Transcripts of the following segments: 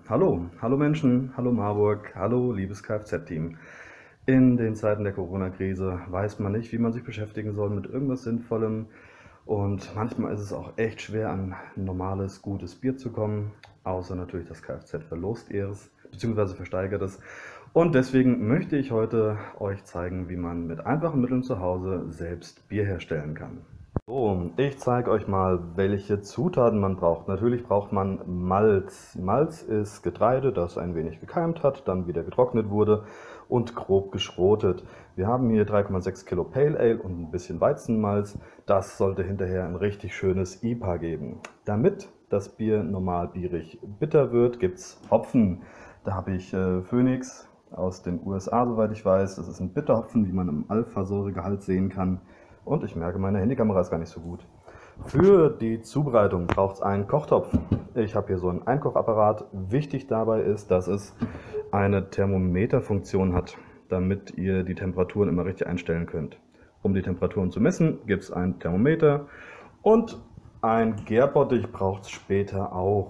Hallo Menschen, hallo Marburg, hallo liebes Kfz-Team. In den Zeiten der Corona-Krise weiß man nicht, wie man sich beschäftigen soll mit irgendwas Sinnvollem, und manchmal ist es auch echt schwer, an normales, gutes Bier zu kommen, außer natürlich das Kfz verlost es bzw. versteigert es. Und deswegen möchte ich heute euch zeigen, wie man mit einfachen Mitteln zu Hause selbst Bier herstellen kann. So, ich zeige euch mal, welche Zutaten man braucht. Natürlich braucht man Malz. Malz ist Getreide, das ein wenig gekeimt hat, dann wieder getrocknet wurde und grob geschrotet. Wir haben hier 3,6 Kilo Pale Ale und ein bisschen Weizenmalz. Das sollte hinterher ein richtig schönes IPA geben. Damit das Bier normal bierig bitter wird, gibt es Hopfen. Da habe ich Phoenix aus den USA, soweit ich weiß. Das ist ein Bitterhopfen, wie man im Alpha-Säuregehalt sehen kann. Und ich merke, meine Handykamera ist gar nicht so gut. Für die Zubereitung braucht es einen Kochtopf. Ich habe hier so einen Einkochapparat. Wichtig dabei ist, dass es eine Thermometerfunktion hat, damit ihr die Temperaturen immer richtig einstellen könnt. Um die Temperaturen zu messen, gibt es ein Thermometer, und ein Gärbottich braucht es später auch.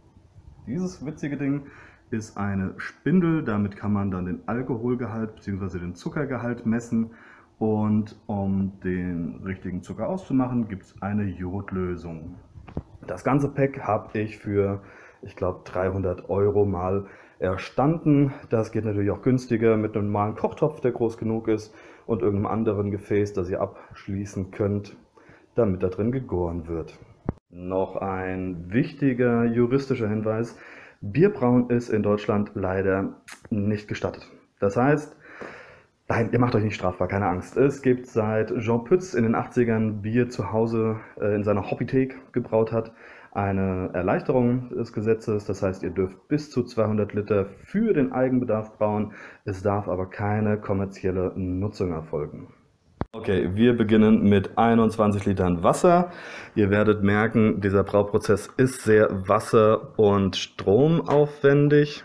Dieses witzige Ding ist eine Spindel, damit kann man dann den Alkoholgehalt bzw. den Zuckergehalt messen. Und um den richtigen Zucker auszumachen, gibt es eine Jodlösung. Das ganze Pack habe ich für, ich glaube, 300 Euro mal erstanden. Das geht natürlich auch günstiger mit einem normalen Kochtopf, der groß genug ist, und irgendeinem anderen Gefäß, das ihr abschließen könnt, damit da drin gegoren wird. Noch ein wichtiger juristischer Hinweis: Bierbrauen ist in Deutschland leider nicht gestattet. Das heißt, nein, ihr macht euch nicht strafbar, keine Angst. Es gibt, seit Jean Pütz in den 80ern Bier zu Hause in seiner Hobbythek gebraut hat, eine Erleichterung des Gesetzes. Das heißt, ihr dürft bis zu 200 Liter für den Eigenbedarf brauen. Es darf aber keine kommerzielle Nutzung erfolgen. Okay, wir beginnen mit 21 Litern Wasser. Ihr werdet merken, dieser Brauprozess ist sehr wasser- und stromaufwendig.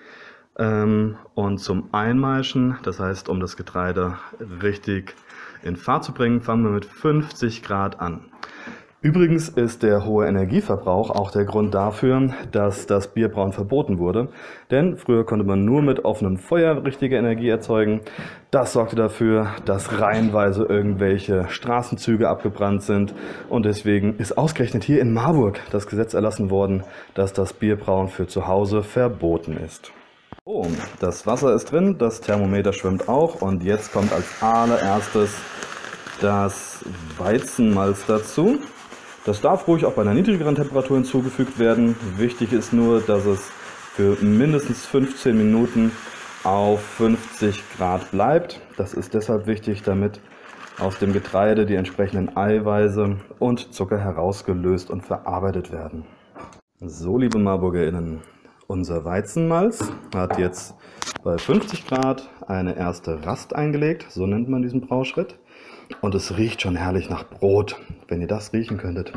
Und zum Einmeischen, das heißt, um das Getreide richtig in Fahrt zu bringen, fangen wir mit 50 Grad an. Übrigens ist der hohe Energieverbrauch auch der Grund dafür, dass das Bierbrauen verboten wurde. Denn früher konnte man nur mit offenem Feuer richtige Energie erzeugen. Das sorgte dafür, dass reihenweise irgendwelche Straßenzüge abgebrannt sind. Und deswegen ist ausgerechnet hier in Marburg das Gesetz erlassen worden, dass das Bierbrauen für zu Hause verboten ist. Oh, das Wasser ist drin, das Thermometer schwimmt auch, und jetzt kommt als allererstes das Weizenmalz dazu. Das darf ruhig auch bei einer niedrigeren Temperatur hinzugefügt werden. Wichtig ist nur, dass es für mindestens 15 Minuten auf 50 Grad bleibt. Das ist deshalb wichtig, damit aus dem Getreide die entsprechenden Eiweiße und Zucker herausgelöst und verarbeitet werden. So, liebe MarburgerInnen, unser Weizenmalz hat jetzt bei 50 Grad eine erste Rast eingelegt, so nennt man diesen Brauschritt. Und es riecht schon herrlich nach Brot. Wenn ihr das riechen könntet.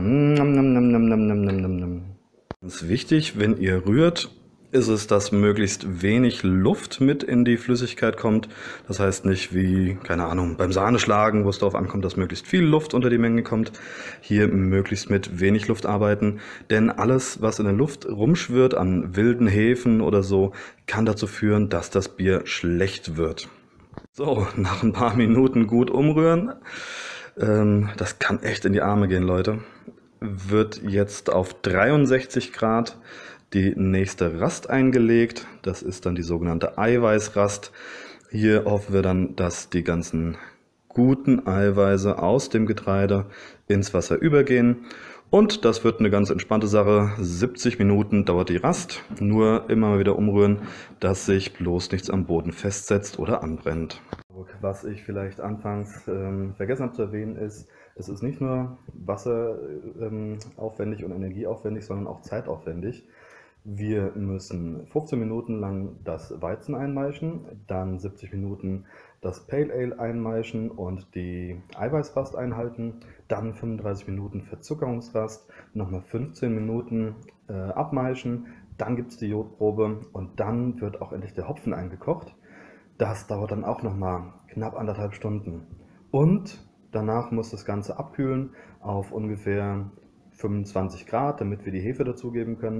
Es ist wichtig, wenn ihr rührt, ist es, dass möglichst wenig Luft mit in die Flüssigkeit kommt. Das heißt nicht wie, keine Ahnung, beim Sahneschlagen, wo es darauf ankommt, dass möglichst viel Luft unter die Menge kommt. Hier möglichst mit wenig Luft arbeiten, denn alles, was in der Luft rumschwirrt an wilden Hefen oder so, kann dazu führen, dass das Bier schlecht wird. So, nach ein paar Minuten gut umrühren, das kann echt in die Arme gehen, Leute, wird jetzt auf 63 Grad die nächste Rast eingelegt. Das ist dann die sogenannte Eiweißrast. Hier hoffen wir dann, dass die ganzen guten Eiweiße aus dem Getreide ins Wasser übergehen. Und das wird eine ganz entspannte Sache. 70 Minuten dauert die Rast. Nur immer mal wieder umrühren, dass sich bloß nichts am Boden festsetzt oder anbrennt. Was ich vielleicht anfangs vergessen habe zu erwähnen ist, es ist nicht nur wasseraufwendig und energieaufwendig, sondern auch zeitaufwendig. Wir müssen 15 Minuten lang das Weizen einmeischen, dann 70 Minuten das Pale Ale einmeischen und die Eiweißrast einhalten, dann 35 Minuten Verzuckerungsrast, nochmal 15 Minuten abmeischen, dann gibt es die Jodprobe und dann wird auch endlich der Hopfen eingekocht. Das dauert dann auch nochmal knapp 1,5 Stunden. Und danach muss das Ganze abkühlen auf ungefähr 25 Grad, damit wir die Hefe dazugeben können.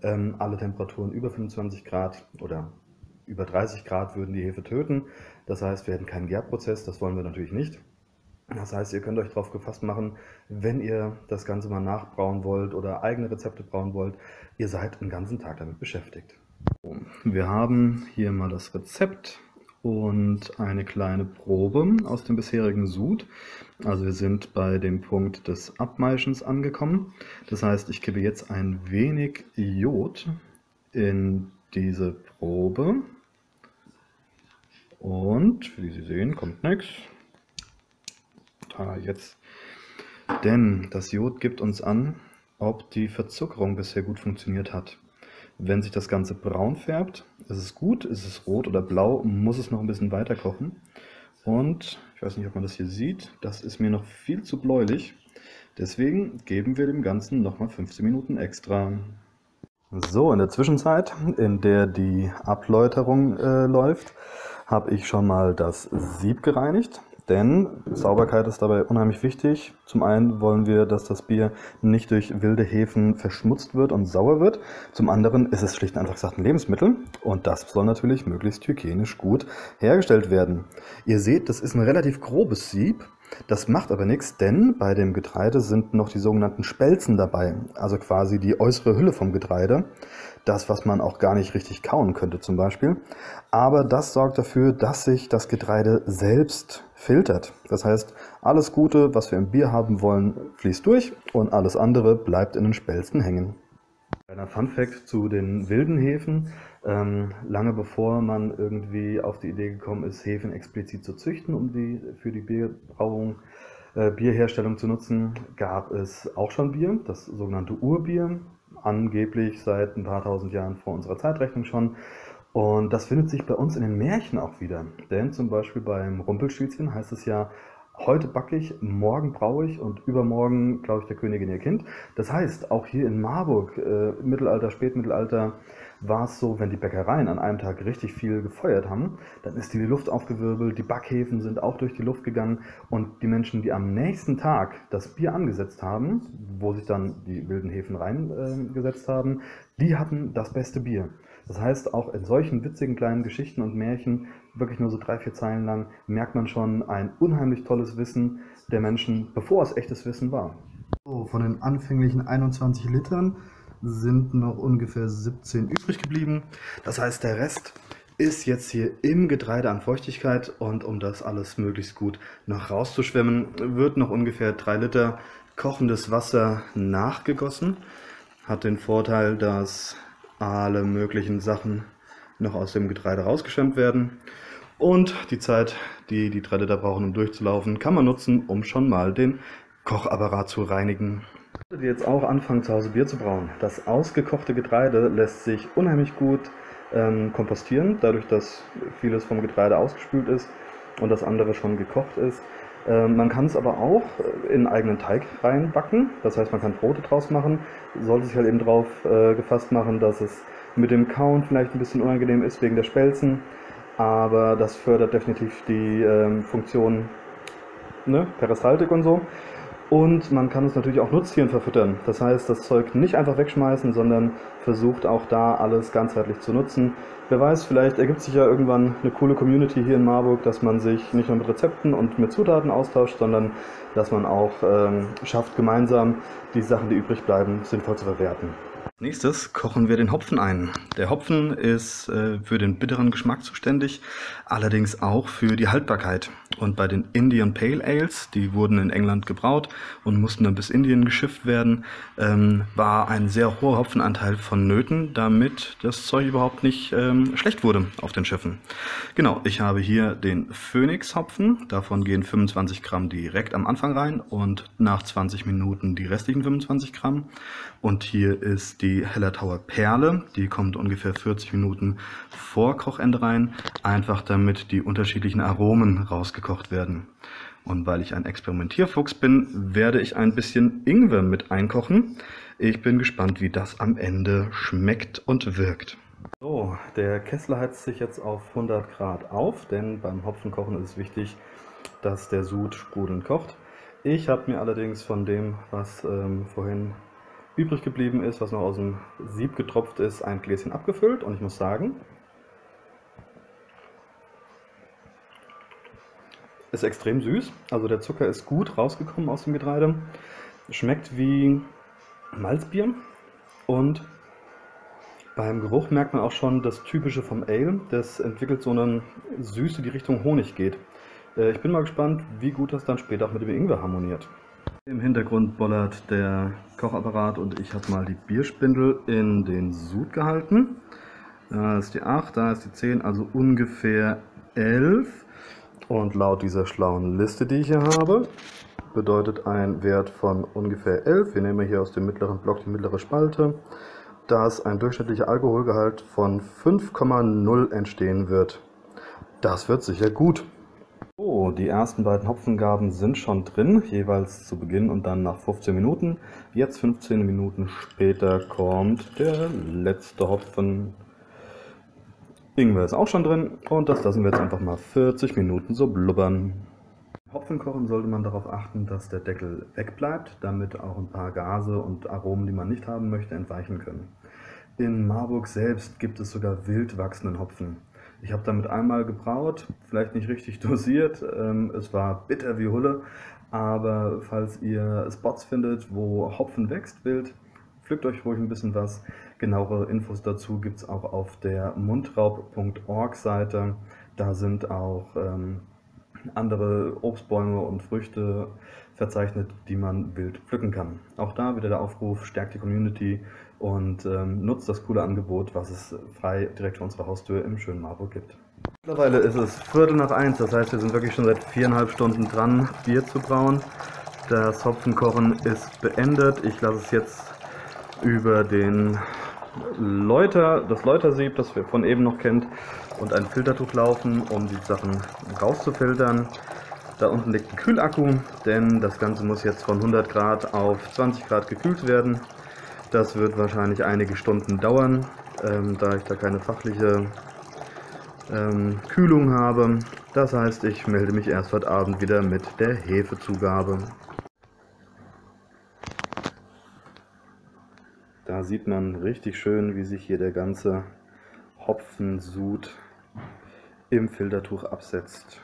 Alle Temperaturen über 25 Grad oder über 30 Grad würden die Hefe töten. Das heißt, wir hätten keinen Gärprozess, das wollen wir natürlich nicht. Das heißt, ihr könnt euch darauf gefasst machen, wenn ihr das Ganze mal nachbrauen wollt oder eigene Rezepte brauen wollt, ihr seid den ganzen Tag damit beschäftigt. Wir haben hier mal das Rezept und eine kleine Probe aus dem bisherigen Sud. Also wir sind bei dem Punkt des Abmaischens angekommen. Das heißt, ich gebe jetzt ein wenig Jod in diese Probe. Und wie Sie sehen, kommt nichts. Jetzt. Denn das Jod gibt uns an, ob die Verzuckerung bisher gut funktioniert hat. Wenn sich das Ganze braun färbt, ist es gut, ist es rot oder blau, muss es noch ein bisschen weiter kochen. Und ich weiß nicht, ob man das hier sieht, das ist mir noch viel zu bläulich. Deswegen geben wir dem Ganzen nochmal 15 Minuten extra. So, in der Zwischenzeit, in der die Abläuterung läuft, habe ich schon mal das Sieb gereinigt. Denn Sauberkeit ist dabei unheimlich wichtig. Zum einen wollen wir, dass das Bier nicht durch wilde Hefen verschmutzt wird und sauer wird. Zum anderen ist es schlicht und einfach gesagt ein Lebensmittel und das soll natürlich möglichst hygienisch gut hergestellt werden. Ihr seht, das ist ein relativ grobes Sieb. Das macht aber nichts, denn bei dem Getreide sind noch die sogenannten Spelzen dabei, also quasi die äußere Hülle vom Getreide. Das, was man auch gar nicht richtig kauen könnte zum Beispiel. Aber das sorgt dafür, dass sich das Getreide selbst filtert. Das heißt, alles Gute, was wir im Bier haben wollen, fließt durch und alles andere bleibt in den Spelzen hängen. Kleiner Funfact zu den wilden Hefen. Lange bevor man irgendwie auf die Idee gekommen ist, Hefen explizit zu züchten, um die für die Bierbrauung, Bierherstellung zu nutzen, gab es auch schon Bier, das sogenannte Urbier, angeblich seit ein paar tausend Jahren vor unserer Zeitrechnung schon. Und das findet sich bei uns in den Märchen auch wieder. Denn zum Beispiel beim Rumpelstilzchen heißt es ja, heute backe ich, morgen braue ich und übermorgen glaube ich der Königin ihr Kind. Das heißt, auch hier in Marburg, Mittelalter, Spätmittelalter, war es so, wenn die Bäckereien an einem Tag richtig viel gefeuert haben, dann ist die Luft aufgewirbelt, die Backhäfen sind auch durch die Luft gegangen und die Menschen, die am nächsten Tag das Bier angesetzt haben, wo sich dann die wilden Hefen reingesetzt haben, die hatten das beste Bier. Das heißt, auch in solchen witzigen kleinen Geschichten und Märchen, wirklich nur so 3, 4 Zeilen lang, merkt man schon ein unheimlich tolles Wissen der Menschen, bevor es echtes Wissen war. So, von den anfänglichen 21 Litern sind noch ungefähr 17 übrig geblieben. Das heißt, der Rest ist jetzt hier im Getreide an Feuchtigkeit und um das alles möglichst gut noch rauszuschwemmen, wird noch ungefähr 3 Liter kochendes Wasser nachgegossen. Hat den Vorteil, dass alle möglichen Sachen noch aus dem Getreide rausgeschwemmt werden. Und die Zeit, die die 3 Liter brauchen, um durchzulaufen, kann man nutzen, um schon mal den Kochapparat zu reinigen. Die jetzt auch anfangen, zu Hause Bier zu brauen. Das ausgekochte Getreide lässt sich unheimlich gut kompostieren, dadurch, dass vieles vom Getreide ausgespült ist und das andere schon gekocht ist. Man kann es aber auch in einen eigenen Teig reinbacken, das heißt, man kann Brote draus machen, sollte sich halt eben darauf gefasst machen, dass es mit dem Kauen vielleicht ein bisschen unangenehm ist wegen der Spelzen, aber das fördert definitiv die Funktion, ne, Peristaltik und so. Und man kann es natürlich auch Nutztieren verfüttern. Das heißt, das Zeug nicht einfach wegschmeißen, sondern versucht auch da alles ganzheitlich zu nutzen. Wer weiß, vielleicht ergibt sich ja irgendwann eine coole Community hier in Marburg, dass man sich nicht nur mit Rezepten und mit Zutaten austauscht, sondern dass man auch schafft, gemeinsam die Sachen, die übrig bleiben, sinnvoll zu verwerten. Als nächstes kochen wir den Hopfen ein. Der Hopfen ist für den bitteren Geschmack zuständig, allerdings auch für die Haltbarkeit. Und bei den Indian Pale Ales, die wurden in England gebraut und mussten dann bis Indien geschifft werden, war ein sehr hoher Hopfenanteil vonnöten, damit das Zeug überhaupt nicht schlecht wurde auf den Schiffen. Genau, ich habe hier den Phoenix Hopfen, davon gehen 25 Gramm direkt am Anfang rein und nach 20 Minuten die restlichen 25 Gramm. Und hier ist die Hallertauer Perle, die kommt ungefähr 40 Minuten vor Kochende rein, einfach damit die unterschiedlichen Aromen rausgekocht werden. Und weil ich ein Experimentierfuchs bin, werde ich ein bisschen Ingwer mit einkochen. Ich bin gespannt, wie das am Ende schmeckt und wirkt. So, der Kessel heizt sich jetzt auf 100 Grad auf, denn beim Hopfenkochen ist es wichtig, dass der Sud sprudelnd kocht. Ich habe mir allerdings von dem, was vorhin übrig geblieben ist, was noch aus dem Sieb getropft ist, ein Gläschen abgefüllt. Und ich muss sagen, ist extrem süß. Also der Zucker ist gut rausgekommen aus dem Getreide. Schmeckt wie Malzbier. Und beim Geruch merkt man auch schon das Typische vom Ale. Das entwickelt so eine Süße, die Richtung Honig geht. Ich bin mal gespannt, wie gut das dann später auch mit dem Ingwer harmoniert. Im Hintergrund bollert der Kochapparat und ich habe mal die Bierspindel in den Sud gehalten. Da ist die 8, da ist die 10, also ungefähr 11. Und laut dieser schlauen Liste, die ich hier habe, bedeutet ein Wert von ungefähr 11. Wir nehmen hier aus dem mittleren Block die mittlere Spalte, dass ein durchschnittlicher Alkoholgehalt von 5,0 entstehen wird. Das wird sicher gut. So, die ersten beiden Hopfengaben sind schon drin, jeweils zu Beginn und dann nach 15 Minuten. Jetzt 15 Minuten später kommt der letzte Hopfen. Ingwer ist auch schon drin und das lassen wir jetzt einfach mal 40 Minuten so blubbern. Hopfen kochen sollte man darauf achten, dass der Deckel wegbleibt, damit auch ein paar Gase und Aromen, die man nicht haben möchte, entweichen können. In Marburg selbst gibt es sogar wild wachsenden Hopfen. Ich habe damit einmal gebraut, vielleicht nicht richtig dosiert, es war bitter wie Hulle, aber falls ihr Spots findet, wo Hopfen wächst wild, pflückt euch ruhig ein bisschen was. Genauere Infos dazu gibt es auch auf der mundraub.org Seite. Da sind auch andere Obstbäume und Früchte verzeichnet, die man wild pflücken kann. Auch da wieder der Aufruf, stärkt die Community und nutzt das coole Angebot, was es frei direkt vor unserer Haustür im schönen Marburg gibt. Mittlerweile ist es 1:15, das heißt, wir sind wirklich schon seit 4,5 Stunden dran, Bier zu brauen. Das Hopfenkochen ist beendet. Ich lasse es jetzt über das Läutersieb, das wir von eben noch kennt, und ein Filtertuch laufen, um die Sachen rauszufiltern. Da unten liegt ein Kühlakku, denn das Ganze muss jetzt von 100 Grad auf 20 Grad gekühlt werden. Das wird wahrscheinlich einige Stunden dauern, da ich da keine fachliche Kühlung habe. Das heißt, ich melde mich erst heute Abend wieder mit der Hefezugabe. Da sieht man richtig schön, wie sich hier der ganze Hopfensud im Filtertuch absetzt.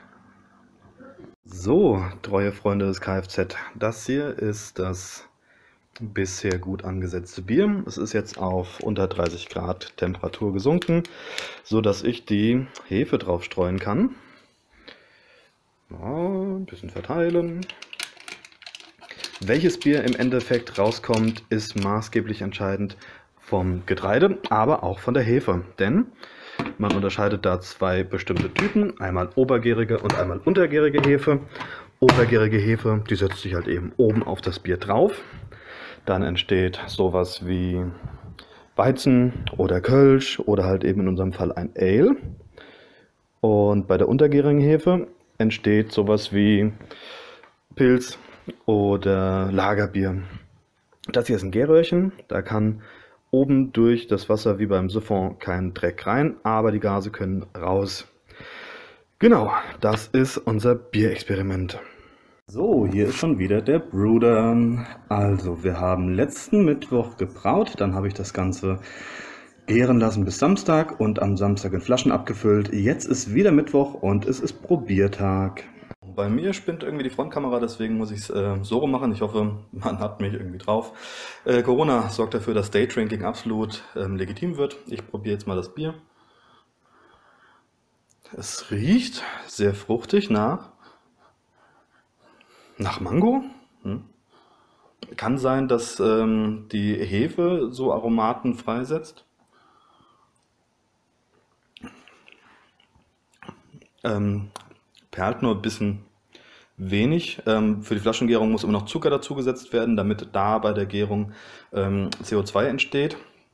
So, treue Freunde des Kfz, das hier ist das bisher gut angesetzte Bier. Es ist jetzt auf unter 30 Grad Temperatur gesunken, so dass ich die Hefe drauf streuen kann. Ja, ein bisschen verteilen. Welches Bier im Endeffekt rauskommt, ist maßgeblich entscheidend vom Getreide, aber auch von der Hefe. Denn man unterscheidet da zwei bestimmte Typen, einmal obergärige und einmal untergärige Hefe. Obergärige Hefe, die setzt sich halt eben oben auf das Bier drauf. Dann entsteht sowas wie Weizen oder Kölsch oder halt eben in unserem Fall ein Ale. Und bei der untergärigen Hefe entsteht sowas wie Pils oder Lagerbier. Das hier ist ein Gärröhrchen, da kann oben durch das Wasser wie beim Siphon kein Dreck rein, aber die Gase können raus. Genau, das ist unser Bierexperiment. So, hier ist schon wieder der Brewder. Also, wir haben letzten Mittwoch gebraut, dann habe ich das Ganze gären lassen bis Samstag und am Samstag in Flaschen abgefüllt. Jetzt ist wieder Mittwoch und es ist Probiertag. Bei mir spinnt irgendwie die Frontkamera, deswegen muss ich es so rum machen. Ich hoffe, man hat mich irgendwie drauf. Corona sorgt dafür, dass Daydrinking absolut legitim wird. Ich probiere jetzt mal das Bier. Es riecht sehr fruchtig nach Mango. Kann sein, dass die Hefe so Aromaten freisetzt. Perlt nur ein bisschen wenig. Für die Flaschengärung muss immer noch Zucker dazugesetzt werden, damit da bei der Gärung CO2 entsteht.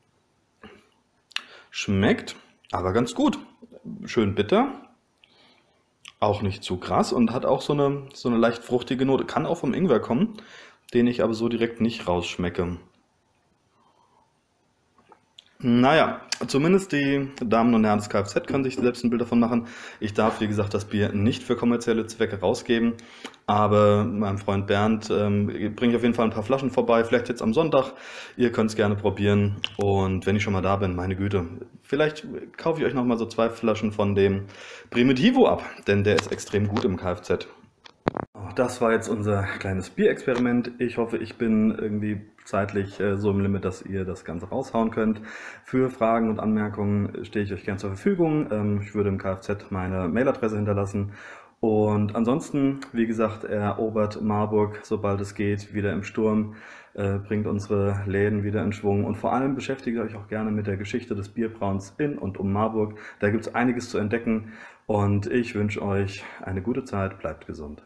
Schmeckt aber ganz gut. Schön bitter. Auch nicht zu krass und hat auch so eine leicht fruchtige Note. Kann auch vom Ingwer kommen, den ich aber so direkt nicht rausschmecke. Naja, zumindest die Damen und Herren des Kfz können sich selbst ein Bild davon machen. Ich darf, wie gesagt, das Bier nicht für kommerzielle Zwecke rausgeben, aber meinem Freund Bernd bringe ich auf jeden Fall ein paar Flaschen vorbei, vielleicht jetzt am Sonntag. Ihr könnt es gerne probieren und wenn ich schon mal da bin, meine Güte, vielleicht kaufe ich euch noch mal so 2 Flaschen von dem Primitivo ab, denn der ist extrem gut im Kfz. Das war jetzt unser kleines Bierexperiment. Ich hoffe, ich bin irgendwie zeitlich so im Limit, dass ihr das Ganze raushauen könnt. Für Fragen und Anmerkungen stehe ich euch gern zur Verfügung. Ich würde im Kfz meine Mailadresse hinterlassen. Und ansonsten, wie gesagt, erobert Marburg, sobald es geht, wieder im Sturm, bringt unsere Läden wieder in Schwung und vor allem beschäftigt euch auch gerne mit der Geschichte des Bierbrauens in und um Marburg. Da gibt es einiges zu entdecken und ich wünsche euch eine gute Zeit, bleibt gesund.